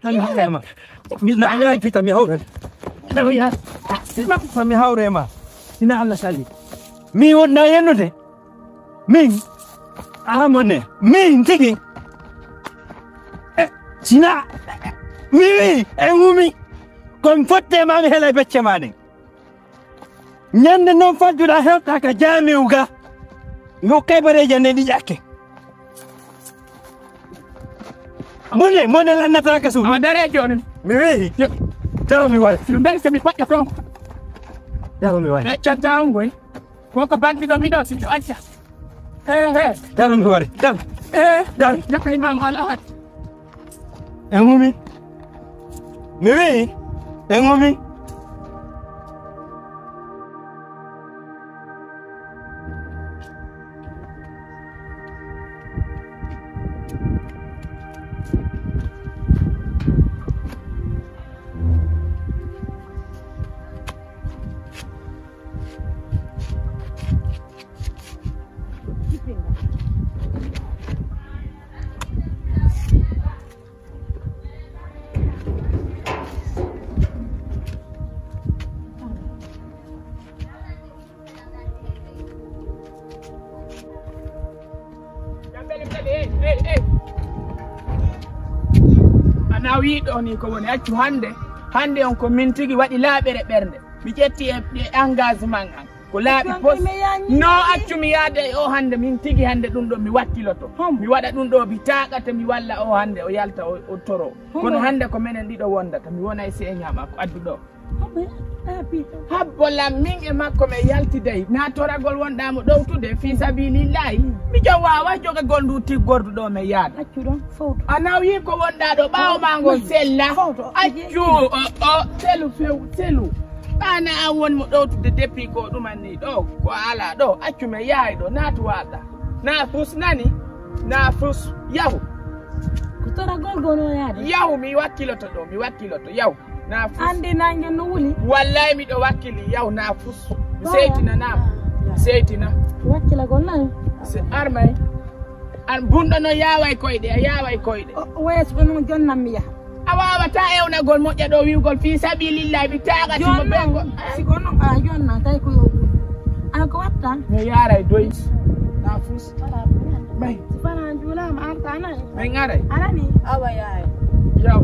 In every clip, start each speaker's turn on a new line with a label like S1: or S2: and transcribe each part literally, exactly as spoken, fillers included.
S1: Hanga ma. Mina ala pita mi haure. Dawo ya. Ma fa mi haure ma. Ina Allah sali. Mi wonna yenude. Min. Amone. Min tigi. Sina. Mi engumi. Kon fotte ma mi hela becce mane. Nyande non fadduda hewta ka jamiuga. No kaybare jande di jakke. Mone, mone la nata ka su. Madare joni. Mi wi. Tell me what. You make me what from. Tell me what. Chat down way. Ko ka bandi do mi do si acha. Eh eh. Tell me what. Tell. Eh, dal. Ya kay ma ala. Engumi. Mi wi. Engumi. Anawi do ni ko woni accu hande hande on ko min tigi wadi laabere bernde mi jetti e engagement an ko laabi pos no accu mi yaade o hande min tigi hande dum do mi wattiloto mi wada dum do bi taaqata mi walla o hande o yalta o toro kono hande ko menen dido wondata mi wona e se nyama ko addu do habbola min e makko me yaltidey na toragol wondamo dowtude fi sabilillahi mi jowawa joga goldu ti gordu do me yaada accu don fawto anawi ko wonda do bawo mango sella accu o o selu few selu ana an won mo dowtude depuis ko dumanni do ko ala do accu me yaay do natu wada na fus nani na fus yahu
S2: ko toragol gono yaade
S1: yahu mi wakkiloto do mi wakkiloto yahu na fus
S2: andi nange no wuli
S1: wallahi mi do wakkili yaw na fus seytina na seytina
S2: wakkila gon nan
S1: se armay an bundo no yaway koyde yaway koyde
S2: wes bono jonnam mi ya
S1: awawa ta ewna gol mojja do wiwgol fi sabilillahi bi taagati mo bengo
S2: si gon a jonna tay ko yo an ko watta
S1: no yaray doy na fus bay
S2: bana jula ma arta nan
S1: bay ngaray
S2: anani awa yaay
S1: yaw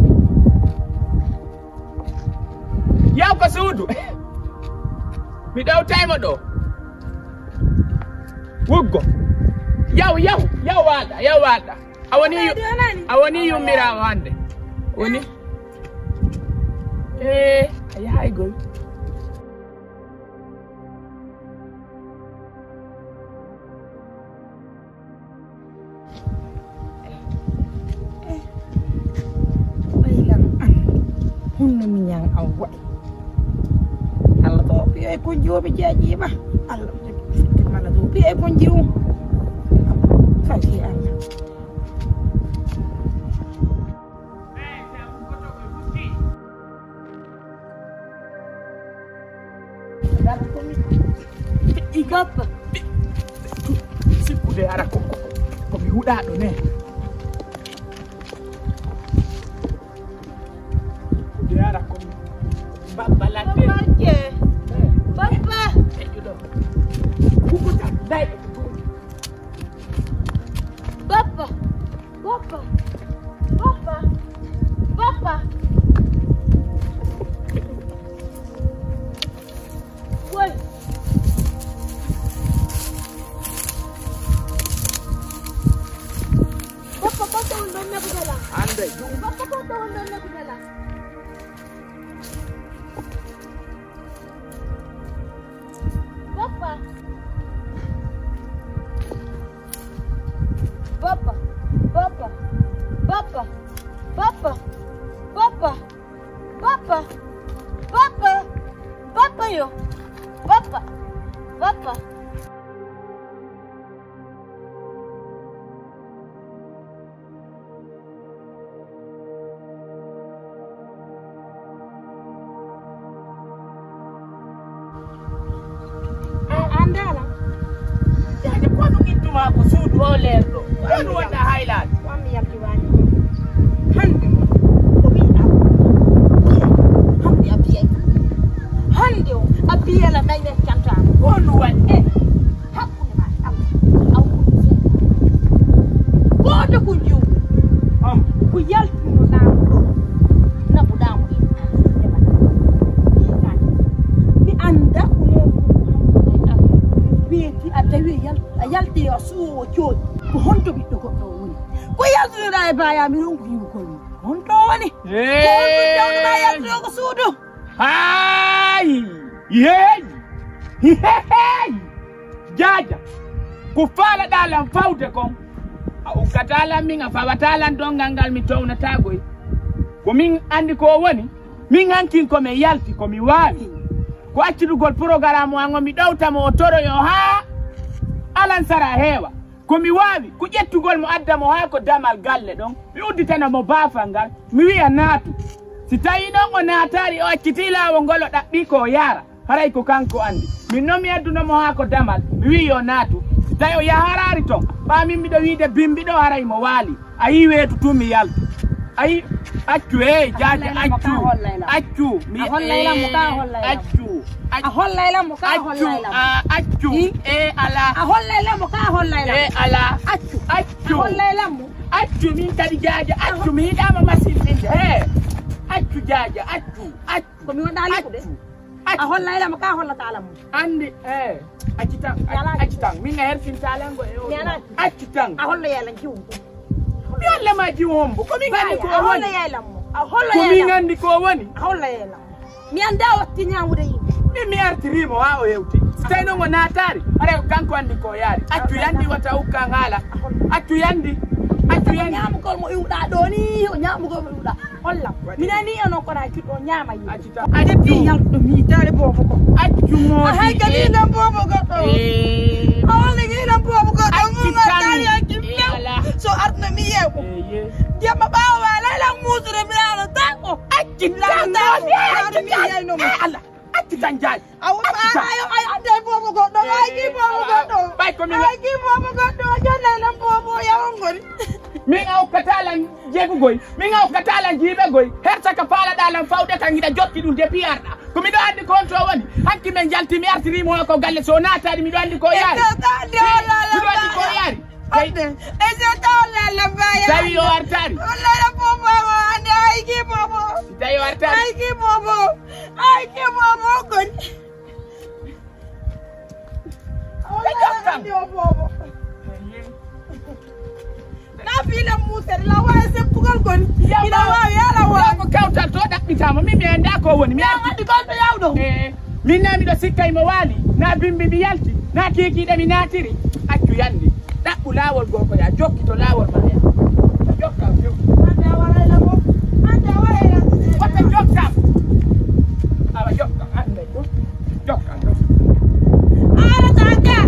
S1: yaw ko suudu mi ɗowtaymo ɗo wuggo yaw yaw yaw waɗa yaw waɗa a woni a woni yummirawo hande woni e a yahay goy
S2: waylam hunno mi yang aw waɗi Allah to piye ko jomi jaaji ba Allah mala do piye ko jiwu faki Allah igapa
S1: sikkude ara ko ko mi huɗa ɗo ne de ara ko babba ladde
S2: Papa. Papa. Papa. Papa. Papa. Wait. Papa, kota undang aku jalan.
S1: Andai.
S2: Papa, kota undang aku jalan. Papa. Papa. Papa. Papa. Papa. Papa. Papa. Papa. Papa yo. Papa. Papa. Andala.
S1: Jadi kwanu gitu mah aku sudu oleh tu. Kwanu ada highlight.
S2: Kami yang kiwani. Handi. da baya mi ron ku yi ko on to woni ko on jawdu ba ya ko suudu
S1: hay yey yey jaja ku fala dalam fawde kon o katala min a fawatala dongal mi towna tagoy ko min andi ko woni min hankin ko me yalti ko mi wawi ko accudugol programme wango mi dawtamo o toro yo ha alan sara hewa ko mi wawi ko ƴettugol mo addamo ha ko damal galle ɗon mi udditana mo baafal ngal mi wiya naatu si tawi ɗon o naatari o acciti lawol ngol o ɗaɓɓi ko yara haray ko kanko andi min noon mi addunomo ha ko damal mi wi yo naatu si tawi o yaharari ton ɓamin miɗo wiide bimbi ɗo haray mo waali a yi weetu tu mi yaltu ayi accu e jaaje accu accu mi accu
S2: a hollayla mo ka hollayla
S1: accu e ala
S2: a hollayla mo ka hollayla
S1: e ala
S2: accu
S1: accu
S2: hollayla mo
S1: accu min kadi jaaje accu mi yiɗama machine ɗinde he accu jaaje accu accu
S2: ko mi wonɗali ko de a hollayla mo ka hollatala mo
S1: andi e acci tan acci tan min a herfintalengo e o accu tan
S2: a hollayla jiwu
S1: mi alle ma jiwombo ko min andi ko woni
S2: hollayla mo a hollayla
S1: ko min andi ko woni
S2: a hollayla mi anda watti ñamude yi
S1: min mi artirimo ha o hewti so tawi noon o naatari ara kanko andi ko yaari accu yandi wata hukkan haala accu yandi accu yandi
S2: ñamugol mo iwɗa ɗo ni o ñamugol mo iwɗa hollam minani eno kono kiɗɗo ñama yi
S1: a
S2: detti yalɗo mi tare bobo ko
S1: accu mo
S2: hay galilam bobo goɗɗo a holli gilam bobo goɗɗo mumagari hakki mew so arna mi yew jemma ɓawa wa layla musude mi lano tako
S1: acci tan ala acci tan jaaj
S2: ayo ay ande bobo goɗɗo ay ki bobo goɗɗo
S1: bay ko min
S2: ay ki bobo goɗɗo jonnelam bobo yawongol
S1: min aw katalan jeegugoy min aw katalan jiiɓegoy herta ka faalaɗalan fawde kan hiɗa jokki ɗum depuis arɗa ko miɗo andi kon to woni hanki men jalti mi artirimo ko galle so naatari miɗo andi ko yaari miɗo andi ko yaari
S2: e so tawlala baya
S1: tawi o artari
S2: wallala bobo ande ay ki bobo
S1: tawi o artari
S2: ay ki bobo ay ki bobo gon bobo na fila mutere la wa se pugal gon ina wa yala wa
S1: ko kawta to ɗaɓɓitama min mi anda ko woni mi
S2: andi gonɗo yawɗo
S1: min na miɗo sikkay mo waali na bimbi mi yalti na kikiɗe mi naatiri accu yandi ɗaɓɓu laawol goo ko ya jokki to laawol ma ya jokka
S2: ande a warayla mo ande a warayla
S1: wata jokkam awa jokkam ande jokkam
S2: ala taka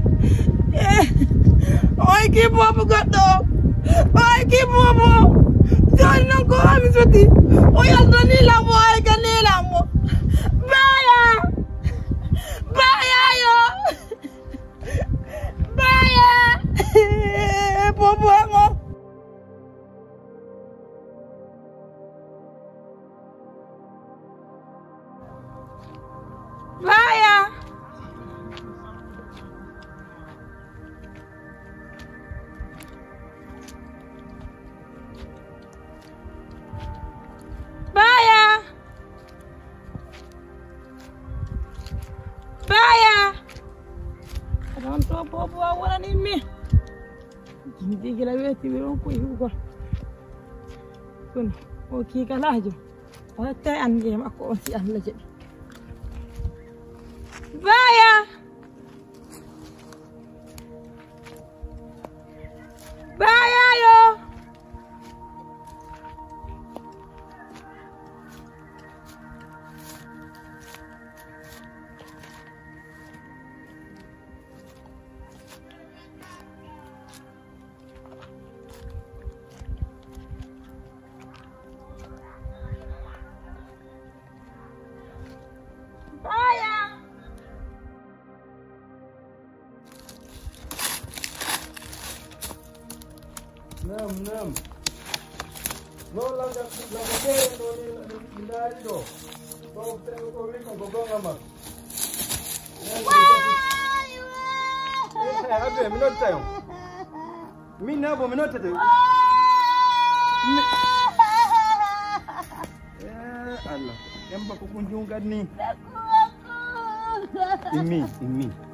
S2: oy ki bobo goɗɗo oy ki bobo joni noon ko ami soti o yaltanilamo ay ganilamo baya baya yo baya bobo ngo baya baya baya don to bobo warani mi jindi gila weti mi ron ko yugo kun o ki kalajo o tay ande makko o si Allah jebi baya baya yo
S3: Nam, nam. No lang lang lang lang do ni dari do. Ko ko ri ko go ngama. Eh, abe minot tayo. Mina bo minot tayo. Eh, Allah. Yang ba ko kunjungan ni. Imi, imi.